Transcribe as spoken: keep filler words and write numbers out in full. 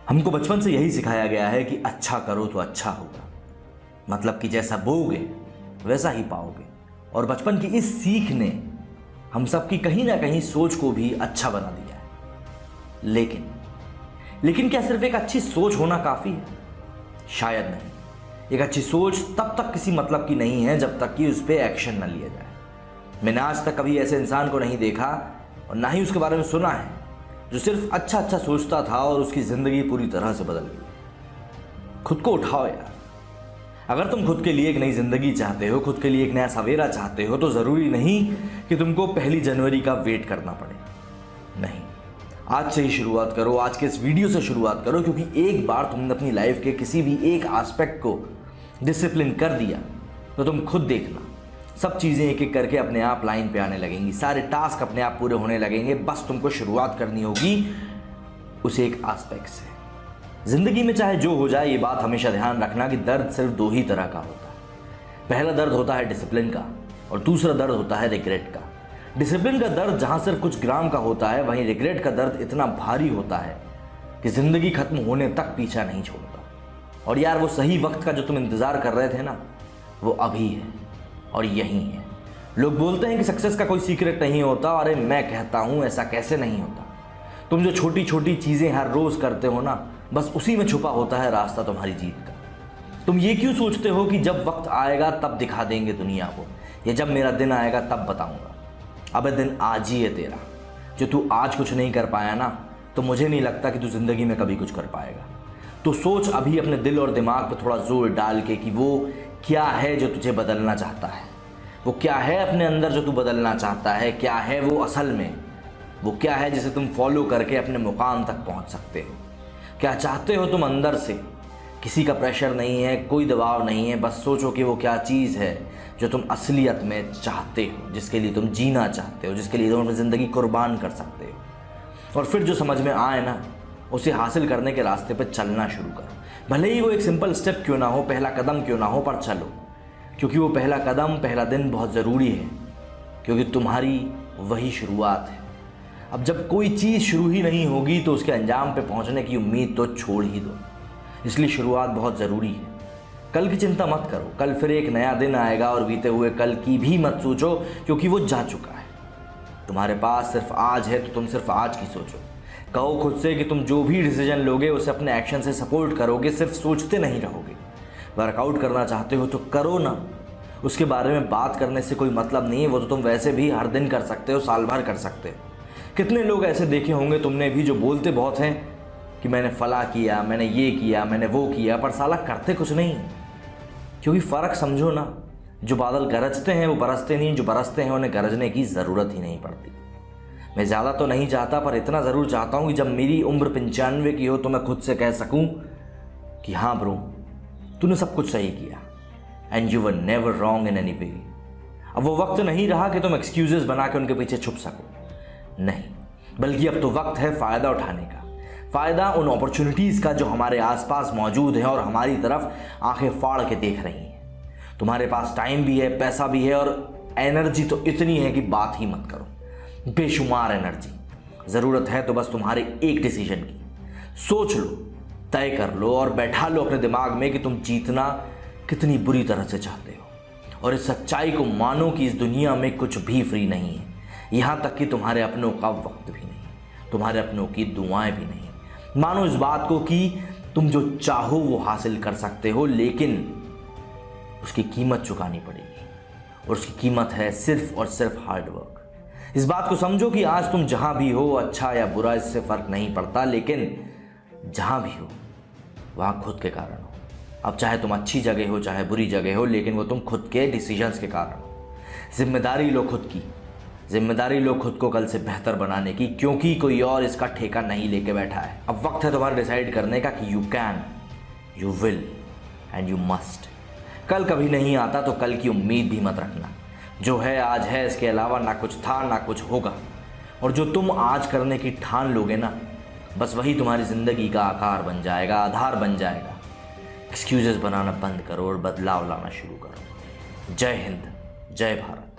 हमको बचपन से यही सिखाया गया है कि अच्छा करो तो अच्छा होगा, मतलब कि जैसा बोओगे वैसा ही पाओगे। और बचपन की इस सीख ने हम सबकी कहीं ना कहीं सोच को भी अच्छा बना दिया है। लेकिन लेकिन क्या सिर्फ एक अच्छी सोच होना काफ़ी है? शायद नहीं। एक अच्छी सोच तब तक किसी मतलब की नहीं है जब तक कि उस पर एक्शन न लिया जाए। मैंने आज तक कभी ऐसे इंसान को नहीं देखा और ना ही उसके बारे में सुना है जो सिर्फ अच्छा अच्छा सोचता था और उसकी ज़िंदगी पूरी तरह से बदल गई। खुद को उठाओ यार। अगर तुम खुद के लिए एक नई ज़िंदगी चाहते हो, खुद के लिए एक नया सवेरा चाहते हो, तो ज़रूरी नहीं कि तुमको पहली जनवरी का वेट करना पड़े। नहीं, आज से ही शुरुआत करो, आज के इस वीडियो से शुरुआत करो, क्योंकि एक बार तुमने अपनी लाइफ के किसी भी एक एस्पेक्ट को डिसिप्लिन कर दिया तो तुम खुद देखना, सब चीज़ें एक एक करके अपने आप लाइन पे आने लगेंगी, सारे टास्क अपने आप पूरे होने लगेंगे। बस तुमको शुरुआत करनी होगी उस एक एस्पेक्ट से। ज़िंदगी में चाहे जो हो जाए, ये बात हमेशा ध्यान रखना कि दर्द सिर्फ दो ही तरह का होता है। पहला दर्द होता है डिसिप्लिन का और दूसरा दर्द होता है रिग्रेट का। डिसिप्लिन का दर्द जहाँ सिर्फ कुछ ग्राम का होता है, वहीं रिग्रेट का दर्द इतना भारी होता है कि ज़िंदगी खत्म होने तक पीछा नहीं छोड़ता। और यार, वो सही वक्त का जो तुम इंतज़ार कर रहे थे ना, वो अभी है और यही है। लोग बोलते हैं कि सक्सेस का कोई सीक्रेट नहीं होता। अरे मैं कहता हूँ, ऐसा कैसे नहीं होता। तुम जो छोटी छोटी चीज़ें हर रोज़ करते हो ना, बस उसी में छुपा होता है रास्ता तुम्हारी जीत का। तुम ये क्यों सोचते हो कि जब वक्त आएगा तब दिखा देंगे दुनिया को, या जब मेरा दिन आएगा तब बताऊंगा? अबे दिन आज ही है तेरा। जो तू आज कुछ नहीं कर पाया ना, तो मुझे नहीं लगता कि तू ज़िंदगी में कभी कुछ कर पाएगा। तो सोच अभी अपने दिल और दिमाग पर थोड़ा जोर डाल के कि वो क्या है जो तुझे बदलना चाहता है। वो क्या है अपने अंदर जो तू बदलना चाहता है? क्या है वो असल में? वो क्या है जिसे तुम फॉलो करके अपने मुकाम तक पहुंच सकते हो? क्या चाहते हो तुम अंदर से? किसी का प्रेशर नहीं है, कोई दबाव नहीं है। बस सोचो कि वो क्या चीज़ है जो तुम असलियत में चाहते हो, जिसके लिए तुम जीना चाहते हो, जिसके लिए तुम अपनी ज़िंदगी कुर्बान कर सकते हो। और फिर जो समझ में आए ना, उसे हासिल करने के रास्ते पर चलना शुरू करो। भले ही वो एक सिंपल स्टेप क्यों ना हो, पहला कदम क्यों ना हो, पर चलो। क्योंकि वो पहला कदम, पहला दिन बहुत ज़रूरी है, क्योंकि तुम्हारी वही शुरुआत है। अब जब कोई चीज़ शुरू ही नहीं होगी तो उसके अंजाम पे पहुंचने की उम्मीद तो छोड़ ही दो। इसलिए शुरुआत बहुत ज़रूरी है। कल की चिंता मत करो, कल फिर एक नया दिन आएगा और बीते हुए कल की भी मत सोचो, क्योंकि वो जा चुका है। तुम्हारे पास सिर्फ आज है, तो तुम सिर्फ आज की सोचो। कहो खुद से कि तुम जो भी डिसीजन लोगे उसे अपने एक्शन से सपोर्ट करोगे, सिर्फ सोचते नहीं रहोगे। वर्कआउट करना चाहते हो तो करो ना, उसके बारे में बात करने से कोई मतलब नहीं है। वो तो तुम वैसे भी हर दिन कर सकते हो, साल भर कर सकते हो। कितने लोग ऐसे देखे होंगे तुमने भी जो बोलते बहुत हैं कि मैंने फला किया, मैंने ये किया, मैंने वो किया, पर साला करते कुछ नहीं। क्योंकि फ़र्क समझो ना, जो बादल गरजते हैं वो बरसते नहीं, जो बरसते हैं उन्हें गरजने की ज़रूरत ही नहीं पड़ती। मैं ज़्यादा तो नहीं चाहता, पर इतना ज़रूर चाहता हूँ कि जब मेरी उम्र पंचानवे की हो तो मैं खुद से कह सकूँ कि हाँ ब्रो, तूने सब कुछ सही किया, and you were never wrong in any way. अब वो वक्त नहीं रहा कि तुम एक्सक्यूजेस बना के उनके पीछे छुप सको, नहीं, बल्कि अब तो वक्त है फ़ायदा उठाने का। फ़ायदा उन अपॉर्चुनिटीज़ का जो हमारे आसपास मौजूद हैं और हमारी तरफ आंखें फाड़ के देख रही हैं। तुम्हारे पास टाइम भी है, पैसा भी है और एनर्जी तो इतनी है कि बात ही मत करो, बेशुमार एनर्जी। ज़रूरत है तो बस तुम्हारे एक डिसीजन की। सोच लो, तय कर लो और बैठा लो अपने दिमाग में कि तुम जीतना कितनी बुरी तरह से चाहते हो। और इस सच्चाई को मानो कि इस दुनिया में कुछ भी फ्री नहीं है, यहाँ तक कि तुम्हारे अपनों का वक्त भी नहीं, तुम्हारे अपनों की दुआएं भी नहीं। मानो इस बात को कि तुम जो चाहो वो हासिल कर सकते हो, लेकिन उसकी कीमत चुकानी पड़ेगी, और उसकी कीमत है सिर्फ और सिर्फ हार्ड वर्क। इस बात को समझो कि आज तुम जहाँ भी हो, अच्छा या बुरा इससे फ़र्क नहीं पड़ता, लेकिन जहाँ भी हो वहाँ खुद के कारण हो। अब चाहे तुम अच्छी जगह हो चाहे बुरी जगह हो, लेकिन वो तुम खुद के डिसीजंस के कारण हो। जिम्मेदारी लो खुद की, जिम्मेदारी लो खुद को कल से बेहतर बनाने की, क्योंकि कोई और इसका ठेका नहीं लेके बैठा है। अब वक्त है तुम्हारा डिसाइड करने का कि you can, you will and you must. कल कभी नहीं आता तो कल की उम्मीद भी मत रखना। जो है आज है, इसके अलावा ना कुछ था ना कुछ होगा। और जो तुम आज करने की ठान लोगे ना, बस वही तुम्हारी ज़िंदगी का आकार बन जाएगा, आधार बन जाएगा। एक्सक्यूजेस बनाना बंद करो और बदलाव लाना शुरू करो। जय हिंद, जय भारत।